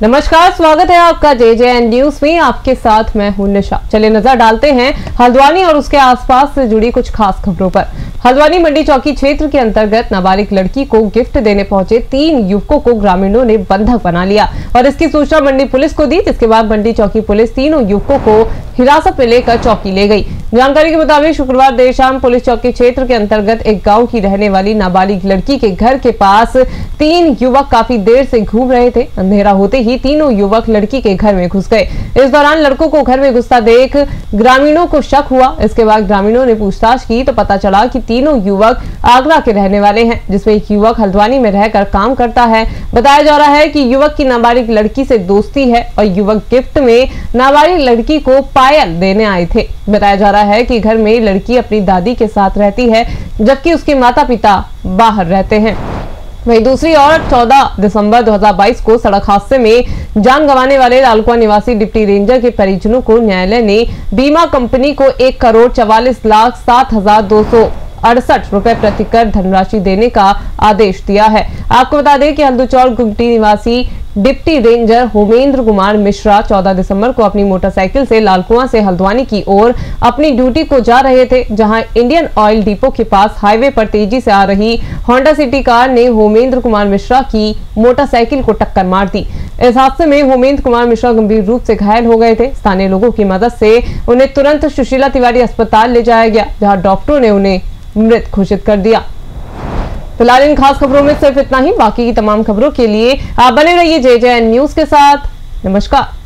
नमस्कार, स्वागत है आपका JJN न्यूज में। आपके साथ मैं हूं निशा। चलिए नजर डालते हैं हल्द्वानी और उसके आसपास से जुड़ी कुछ खास खबरों पर। हल्द्वानी मंडी चौकी क्षेत्र के अंतर्गत नाबालिग लड़की को गिफ्ट देने पहुंचे 3 युवकों को ग्रामीणों ने बंधक बना लिया और इसकी सूचना मंडी पुलिस को दी, जिसके बाद मंडी चौकी पुलिस तीनों युवकों को हिरासत में लेकर चौकी ले गई। जानकारी के मुताबिक शुक्रवार देर शाम पुलिस चौकी क्षेत्र के अंतर्गत एक गाँव की रहने वाली नाबालिग लड़की के घर के पास 3 युवक काफी देर से घूम रहे थे। अंधेरा होते ही तीनों युवक लड़की के घर में घुस गए। इस दौरान लड़कों को घर में घुसता देख ग्रामीणों को शक हुआ। इसके बाद ग्रामीणों ने पूछताछ की तो पता चला कि तीनों युवक आगरा के रहने वाले हैं, जिसमें एक युवक हल्द्वानी में रहकर काम करता है। बताया जा रहा है कि युवक की नाबालिग लड़की से दोस्ती है और युवक गिफ्ट में नाबालिग लड़की को पायल देने आए थे। बताया जा रहा है कि घर में लड़की अपनी दादी के साथ रहती है, जबकि उसके माता पिता बाहर रहते हैं। वहीं दूसरी ओर 14 दिसंबर 2022 को सड़क हादसे में जान गंवाने वाले लालकुआं निवासी डिप्टी रेंजर के परिजनों को न्यायालय ने बीमा कंपनी को 1,44,07,268 रुपए प्रतिकर धनराशि देने का आदेश दिया है। आपको बता दें कि हल्दूचौर गुमटी निवासी डिप्टी रेंजर होमेंद्र कुमार मिश्रा 14 दिसंबर को अपनी मोटरसाइकिल से लालकुआं से हल्द्वानी की ओर अपनी ड्यूटी को जा रहे थे, जहां इंडियन ऑयल डिपो के पास हाईवे पर तेजी से आ रही होंडा सिटी कार ने होमेंद्र कुमार मिश्रा की मोटरसाइकिल को टक्कर मार दी। इस हादसे में होमेंद्र कुमार मिश्रा गंभीर रूप से घायल हो गए थे। स्थानीय लोगों की मदद से उन्हें तुरंत सुशीला तिवारी अस्पताल ले जाया गया, जहाँ डॉक्टरों ने उन्हें मृत घोषित कर दिया। फिलहाल इन खास खबरों में सिर्फ इतना ही। बाकी की तमाम खबरों के लिए आप बने रहिए JJN न्यूज के साथ। नमस्कार।